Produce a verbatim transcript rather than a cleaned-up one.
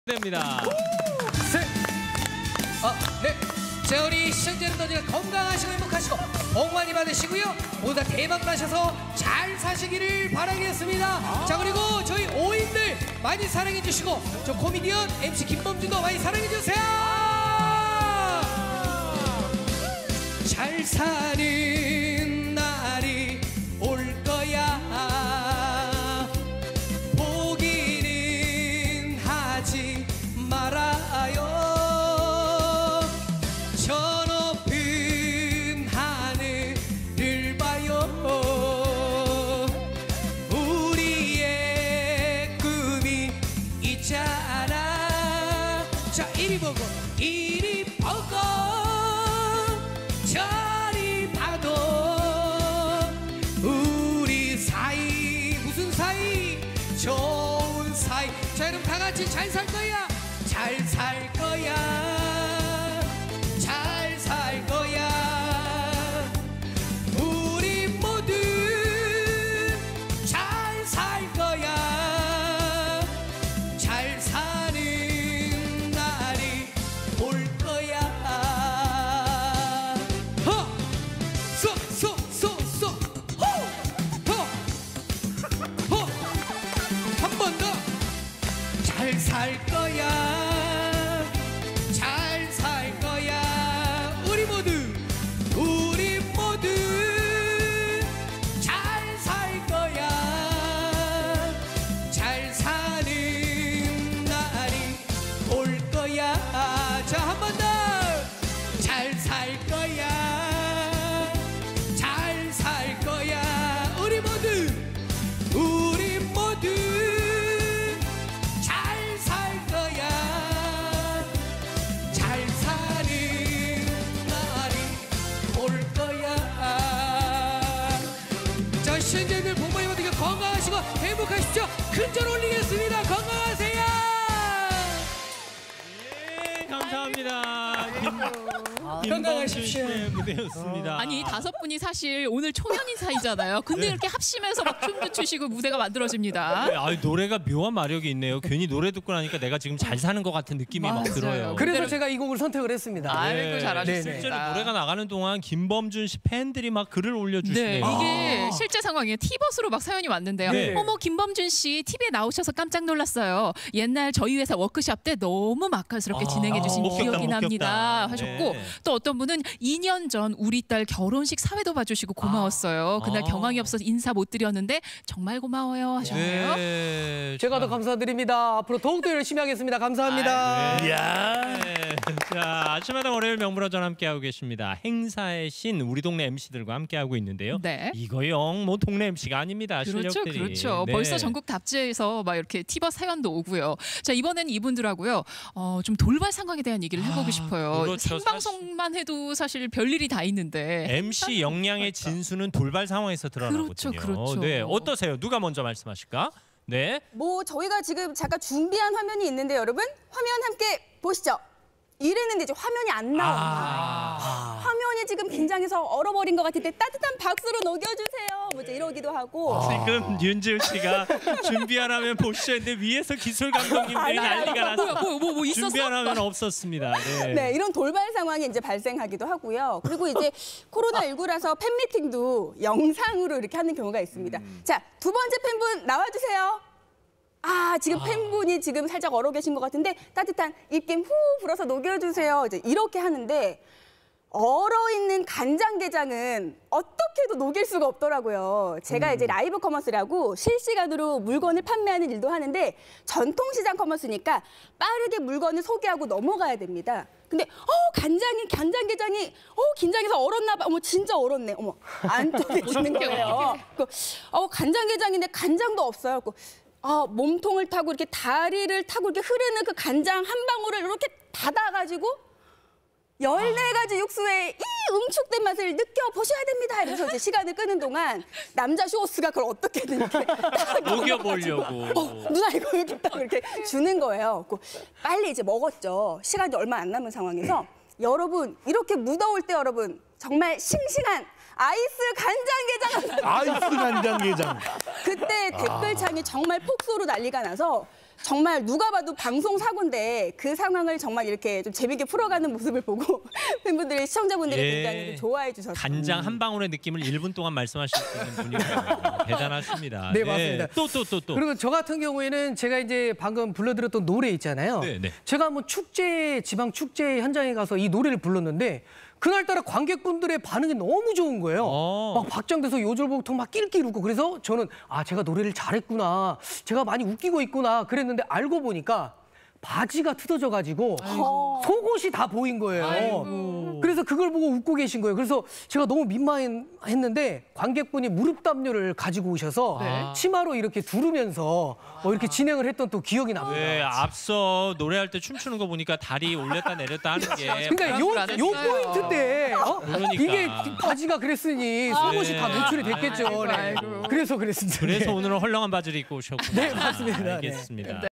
됩니다. 셋. 아, 네. 자, 우리 시청자 여러분들 건강하시고 행복하시고 복 많이 받으시고요. 모두 다 대박 나셔서 잘 사시기를 바라겠습니다. 아. 자, 그리고 저희 오인들 많이 사랑해 주시고 저 코미디언 엠씨 김범준도 많이 사랑해 주세요. 아. 잘 사는 날이 올 거야. 포기는 하지 말아요. 저 높은 하늘을 봐요. 우리의 꿈이 있잖아. 자, 이리 보고 이리 보고 저리 봐도 우리 사이 무슨 사이? 좋은 사이. 자, 여러분 다 같이 잘 살 거야. 잘 살 거야. 잘 살 거야. 우리 모두 잘 살 거야. 잘 사는 날이 올 거야. 허! 쏘! 쏘! 쏘! 쏘! 호! 호! 호! 한 번 더! 잘 살 거야. 잘 살 거야. 우리 모두 우리 모두 잘 살 거야. 잘 사는 날이 올 거야. 자, 한 번 더. 잘 살 거야. 잘 살 거야. 우리 모두 우리 모두 잘 살 거야. 잘 사는 날이 올 거야. 자, 시청자들 복 많이 받으시고 건강하시고 행복하십시오. 큰 절 올리겠습니다. 건강하세요. 예, 감사합니다. 건강하십시오. 김범준 씨의 무대였습니다. 아니 이 다섯 분이 사실 오늘 초면인 사이잖아요. 근데 네. 이렇게 합심해서 막 춤도 추시고 무대가 만들어집니다. 네, 아, 노래가 묘한 마력이 있네요. 괜히 노래 듣고 나니까 내가 지금 잘 사는 것 같은 느낌이 막 맞아요. 들어요. 그래서 제가 이 곡을 선택을 했습니다. 아이고 잘하셨습니다. 실제로 노래가 나가는 동안 김범준 씨 팬들이 막 글을 네, 올려주시네요. 이게 실제 상황이에요. 티버스로 막 사연이 왔는데요. 네. 어머 김범준 씨 티비에 나오셔서 깜짝 놀랐어요. 옛날 저희 회사 워크숍 때 너무 맛깔스럽게 아, 진행해 주신 목격담, 기억이 납니다 목격담. 하셨고 네. 또 어떤 분은 이 년 전 우리 딸 결혼식 사회도 봐주시고 고마웠어요. 아. 그날 아. 경황이 없어서 인사 못 드렸는데 정말 고마워요 하셨네요. 네, 제가 더 감사드립니다. 앞으로 더욱더 열심히 하겠습니다. 감사합니다. 네. 네. 자, 아침마다 월요일 명불허전 함께하고 계십니다. 행사의 신 우리 동네 엠씨들과 함께하고 있는데요. 네. 이거 영 뭐 동네 엠씨가 아닙니다. 그렇죠, 실력들이. 그렇죠. 네. 벌써 전국 답지에서 막 이렇게 티버 사연도 오고요. 자, 이번에는 이분들하고요. 어, 좀 돌발 상황에 대한 얘기를 해보고 아, 싶어요. 그렇죠. 생방송만 해도 사실 별일이 다 있는데. 엠씨 역량의 진수는 돌발 상황에서 드러나거든요. 그렇죠, 그렇죠. 네, 어떠세요? 누가 먼저 말씀하실까? 네. 뭐 저희가 지금 잠깐 준비한 화면이 있는데 여러분 화면 함께 보시죠. 이랬는데 이제 화면이 안 나온다. 아. 화면이 지금 긴장해서 얼어버린 것 같을 때 따뜻한 박수로 녹여주세요. 뭐 이제 이러기도 하고. 지금 윤지우 씨가 준비하라면 보시죠 했는데 위에서 기술 감독님들이 난리가 났어요. 뭐야, 뭐, 뭐, 뭐 있었어? 준비하라면 없었습니다. 네. 네, 이런 돌발 상황이 이제 발생하기도 하고요. 그리고 이제 코로나십구라서 팬미팅도 영상으로 이렇게 하는 경우가 있습니다. 음. 자, 두 번째 팬분 나와주세요. 아, 지금 아. 팬분이 지금 살짝 얼어 계신 것 같은데 따뜻한 입김 후 불어서 녹여주세요. 이제 이렇게 하는데 얼어있는 간장게장은 어떻게 해도 녹일 수가 없더라고요. 제가 음. 이제 라이브 커머스라고 실시간으로 물건을 판매하는 일도 하는데 전통시장 커머스니까 빠르게 물건을 소개하고 넘어가야 됩니다. 근데 어 간장이 간장게장이 어 긴장해서 얼었나 봐. 어머 진짜 얼었네. 어머 안 녹여지는 거예요. 그, 어 간장게장인데 간장도 없어요. 그, 아, 몸통을 타고 이렇게 다리를 타고 이렇게 흐르는 그 간장 한 방울을 이렇게 닫아가지고 열네 가지 육수의 이 응축된 맛을 느껴보셔야 됩니다. 이러면서 이제 시간을 끄는 동안 남자 쇼호스가 그걸 어떻게든 이렇게 딱 녹여보려고. 어, 누나 이거 이렇게 딱 이렇게 주는 거예요. 빨리 이제 먹었죠. 시간이 얼마 안 남은 상황에서 여러분 이렇게 무더울 때 여러분 정말 싱싱한 아이스 간장게장. 아이스 간장게장. 그때 댓글창이 정말 폭소로 난리가 나서 정말 누가 봐도 방송 사고인데 그 상황을 정말 이렇게 좀 재밌게 풀어가는 모습을 보고 팬분들이 시청자분들이 예. 굉장히 좀 좋아해 주셨어요. 간장 한 방울의 느낌을 일 분 동안 말씀하실 수 있는 분이에요. 대단하십니다. 네, 맞습니다. 또 또 또 또. 그리고 저 같은 경우에는 제가 이제 방금 불러드렸던 노래 있잖아요. 네, 네. 제가 한번 축제, 지방 축제 현장에 가서 이 노래를 불렀는데 그날따라 관객분들의 반응이 너무 좋은 거예요. 어. 막 박장대소 요절복통 막 낄낄 웃고 그래서 저는 아 제가 노래를 잘했구나, 제가 많이 웃기고 있구나 그랬는데 알고 보니까 바지가 뜯어져가지고 속옷이 다 보인 거예요. 아이고. 그래서 그걸 보고 웃고 계신 거예요. 그래서 제가 너무 민망했는데 관객분이 무릎 담요를 가지고 오셔서 네. 치마로 이렇게 두르면서 뭐 이렇게 진행을 했던 또 기억이 납니다. 네, 앞서 노래할 때 춤추는 거 보니까 다리 올렸다 내렸다 하는 게 그러니까 그런 줄 요, 안 요 했어요. 포인트인데 어? 그러니까. 이게 바지가 그랬으니 속옷이 네. 다 노출이 됐겠죠. 아이고, 네. 아이고. 그래서 그랬습니다. 그래서 네. 오늘은 헐렁한 바지를 입고 오셨군요. 네, 맞습니다. 네. 알겠습니다.